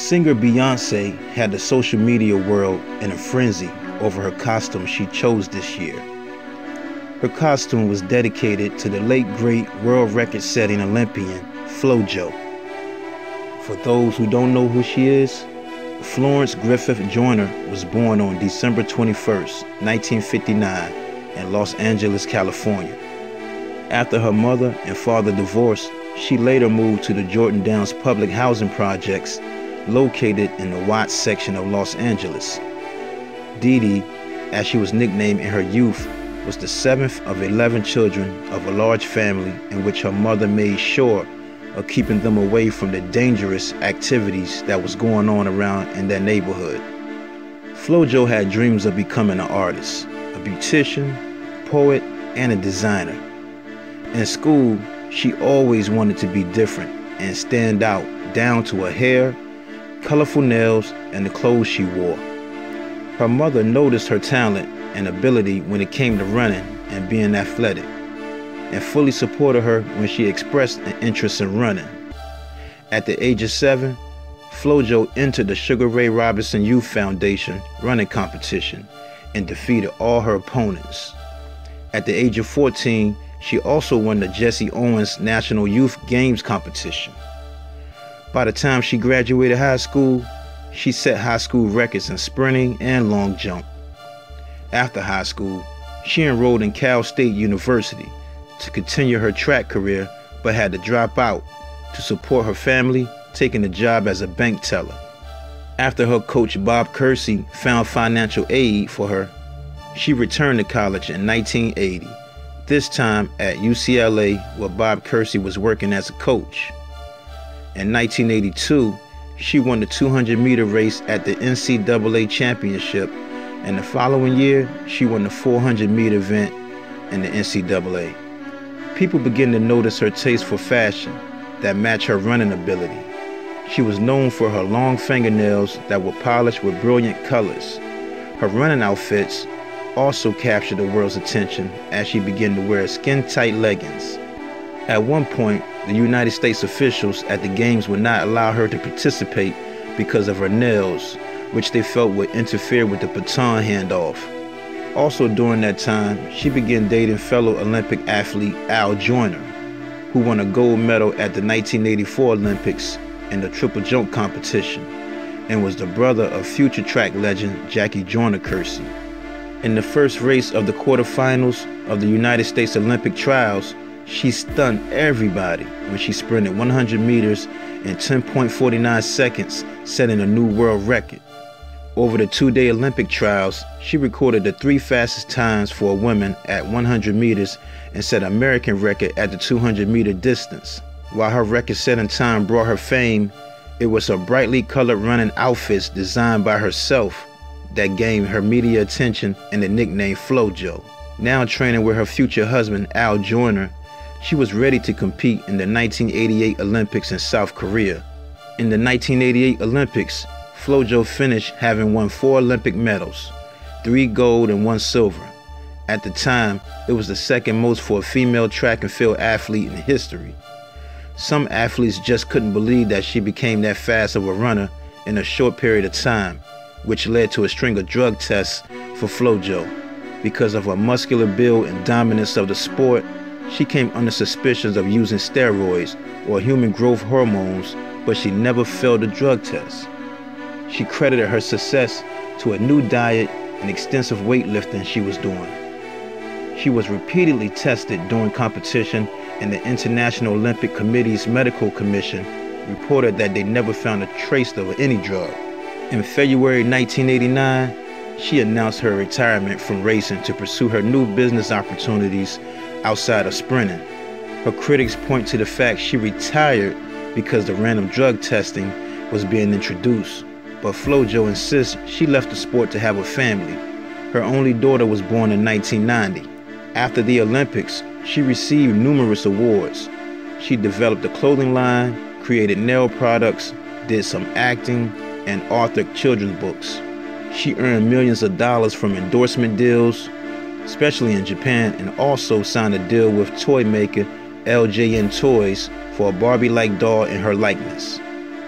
Singer Beyoncé had the social media world in a frenzy over her costume she chose this year. Her costume was dedicated to the late great world record-setting Olympian FloJo. For those who don't know who she is, Florence Griffith Joyner was born on December 21st, 1959 in Los Angeles, California. After her mother and father divorced, she later moved to the Jordan Downs public housing projects located in the Watts section of Los Angeles. Dee Dee, as she was nicknamed in her youth, was the seventh of 11 children of a large family in which her mother made sure of keeping them away from the dangerous activities that was going on around in their neighborhood. FloJo had dreams of becoming an artist, a beautician, poet, and a designer. In school, she always wanted to be different and stand out, down to her hair, colorful nails, and the clothes she wore. Her mother noticed her talent and ability when it came to running and being athletic, and fully supported her when she expressed an interest in running. At the age of 7, FloJo entered the Sugar Ray Robinson Youth Foundation running competition and defeated all her opponents. At the age of 14, she also won the Jesse Owens National Youth Games competition. By the time she graduated high school, she set high school records in sprinting and long jump. After high school, she enrolled in Cal State University to continue her track career, but had to drop out to support her family, taking a job as a bank teller. After her coach Bob Kersee found financial aid for her, she returned to college in 1980, this time at UCLA, where Bob Kersee was working as a coach. In 1982, she won the 200-meter race at the NCAA Championship, and the following year, she won the 400-meter event in the NCAA. People began to notice her taste for fashion that matched her running ability. She was known for her long fingernails that were polished with brilliant colors. Her running outfits also captured the world's attention as she began to wear skin-tight leggings. At one point, the United States officials at the games would not allow her to participate because of her nails, which they felt would interfere with the baton handoff. Also during that time, she began dating fellow Olympic athlete Al Joyner, who won a gold medal at the 1984 Olympics in the triple jump competition, and was the brother of future track legend Jackie Joyner-Kersee. In the first race of the quarterfinals of the United States Olympic trials, she stunned everybody when she sprinted 100 meters in 10.49 seconds, setting a new world record. Over the 2-day Olympic trials, she recorded the 3 fastest times for a woman at 100 meters and set an American record at the 200-meter distance. While her record-setting time brought her fame, it was her brightly colored running outfits designed by herself that gained her media attention and the nickname FloJo. Now training with her future husband Al Joyner, she was ready to compete in the 1988 Olympics in South Korea. In the 1988 Olympics, FloJo finished having won 4 Olympic medals, 3 gold and 1 silver. At the time, it was the second most for a female track and field athlete in history. Some athletes just couldn't believe that she became that fast of a runner in a short period of time, which led to a string of drug tests for FloJo. Because of her muscular build and dominance of the sport, she came under suspicions of using steroids or human growth hormones, but she never failed a drug test. She credited her success to a new diet and extensive weightlifting she was doing. She was repeatedly tested during competition, and the International Olympic Committee's Medical Commission reported that they never found a trace of any drug. In February 1989, she announced her retirement from racing to pursue her new business opportunities outside of sprinting. Her critics point to the fact she retired because the random drug testing was being introduced, but FloJo insists she left the sport to have a family. Her only daughter was born in 1990. After the Olympics, she received numerous awards. She developed a clothing line, created nail products, did some acting, and authored children's books. She earned millions of dollars from endorsement deals, especially in Japan, and also signed a deal with toy maker LJN Toys for a Barbie-like doll in her likeness.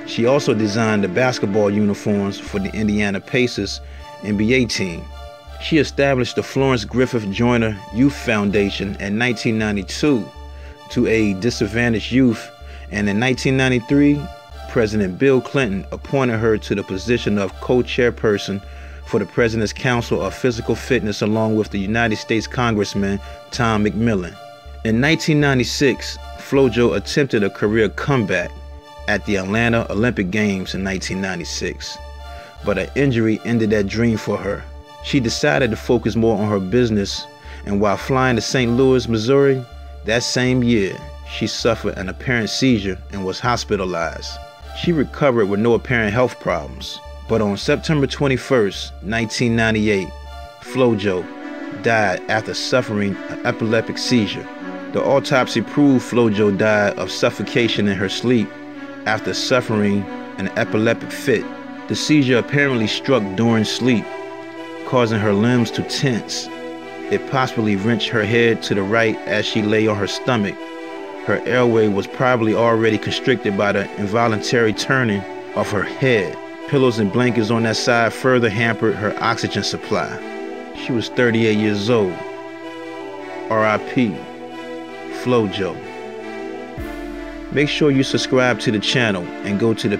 She also designed the basketball uniforms for the Indiana Pacers NBA team. She established the Florence Griffith Joyner Youth Foundation in 1992 to aid disadvantaged youth, and in 1993, President Bill Clinton appointed her to the position of co-chairperson for the President's Council of Physical Fitness along with the United States Congressman Tom McMillan. In 1996, FloJo attempted a career comeback at the Atlanta Olympic Games in 1996, but an injury ended that dream for her. She decided to focus more on her business, and while flying to St. Louis, Missouri, that same year, she suffered an apparent seizure and was hospitalized. She recovered with no apparent health problems, but on September 21st, 1998, FloJo died after suffering an epileptic seizure. The autopsy proved FloJo died of suffocation in her sleep after suffering an epileptic fit. The seizure apparently struck during sleep, causing her limbs to tense. It possibly wrenched her head to the right as she lay on her stomach. Her airway was probably already constricted by the involuntary turning of her head. Pillows and blankets on that side further hampered her oxygen supply. She was 38 years old. R.I.P. FloJo. Make sure you subscribe to the channel and go to the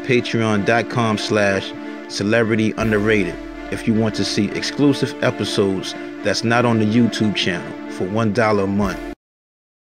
patreon.com/celebrityunderrated if you want to see exclusive episodes that's not on the YouTube channel for $1 a month.